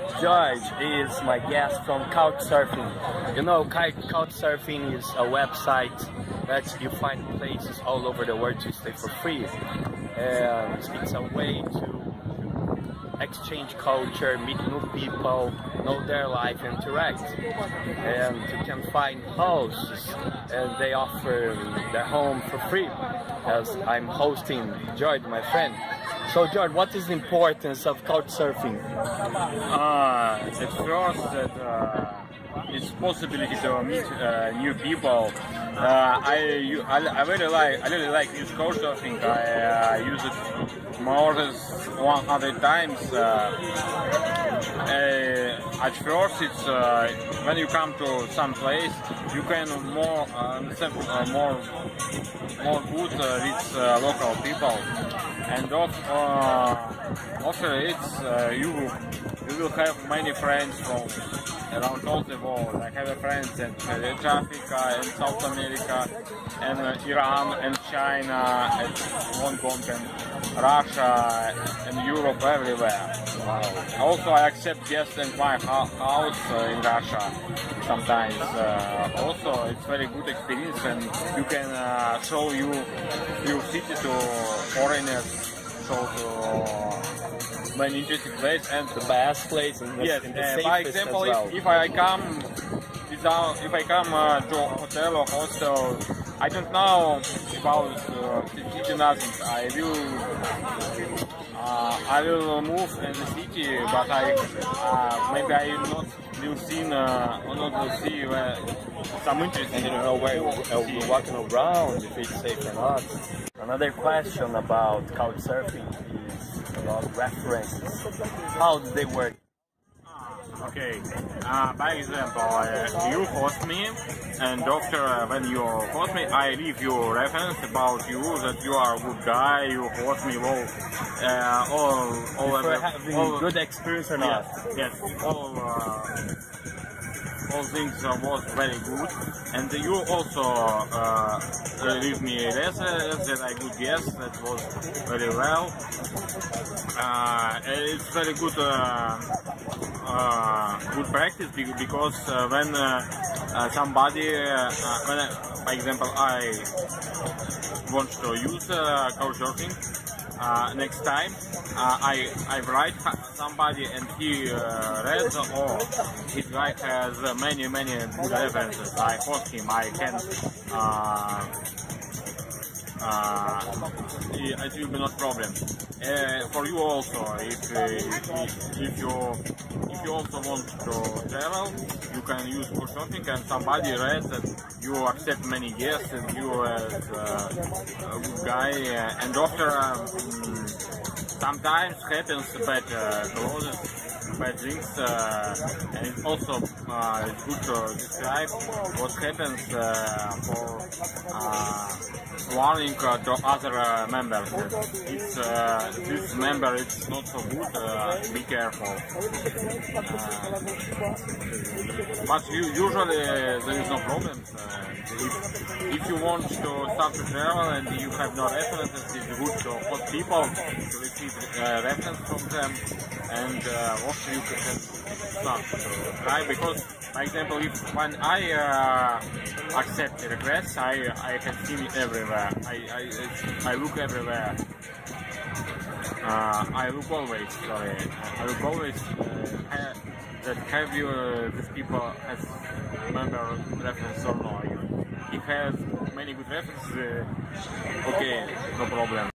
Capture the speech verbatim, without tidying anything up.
George is my guest from Couchsurfing. You know, Couchsurfing is a website that you find places all over the world to stay for free. And it's a way to exchange culture, meet new people, know their life, interact. And you can find houses, and they offer their home for free, as I'm hosting George, my friend. So George, what is the importance of Couchsurfing? Uh, at first, that uh, it's possibility to meet uh, new people. Uh, I, I I really like I really like use Couchsurfing. I uh, use it more than one hundred times. Uh, uh, at first, it's uh, when you come to some place, you can more uh, uh, more more good uh, with uh, local people. And uh, after it's uh, you you will have many friends from around all the world. I have friends in South Africa and South America and uh, Iran and China and Hong Kong and Russia and Europe, everywhere. Wow. Also, I accept guests in my house uh, in Russia sometimes. Uh, also, it's very good experience, and you can uh, show you your city to foreigners, show to many interesting places and the best place in the, yes, in the uh, safest by example, as well. if, if I come without, if I come uh, to a hotel or hostel, I don't know about uh, city nothing. I will uh, I will move in the city, but I uh, maybe I will not will see uh, or not will see uh, some interesting. And you don't know where you're walking around, if it's safe or not. Another question about Couchsurfing is about references. How do they work? Okay, uh, by example, uh, you host me, and after uh, when you host me, I leave you reference about you, that you are a good guy, you host me well, uh, all, all, If we're having all, good experience or not? Yes, yes, all, uh, all things uh, was very good, and you also uh, leave me reference that I good guess, that was very well. Uh, it's very good. Uh, Uh, good practice because uh, when uh, uh, somebody, uh, uh, when I, for example, I want to use uh, Couchsurfing uh, next time, uh, I I write somebody and he uh, reads, or his guy has uh, many many good references. I host him. I can. Uh, Uh, it will be not problem uh, for you also. If, uh, if if you if you also want to travel, you can use Couchsurfing, and somebody read that you accept many guests and you as uh, a good guy. Uh, and after um, sometimes happens bad uh, clothes, bad things, uh, and it's also uh, it's good to describe what happens uh, for. Uh, warning uh, to other uh, members. It's uh, this member it's not so good. Uh, be careful. Uh, but you, usually uh, there is no problem. Uh, if, if you want to start to travel and you have no references, it's good to host people to receive uh, reference from them, and uh, also you can start to try. Because, for example, if when I uh, accept the requests, I I have seen it everywhere. I I, I look everywhere. Uh, I look always. Sorry, I look always. Uh, have, that have you uh, these people has member reference or no? He has many good references. Uh, okay, no problem.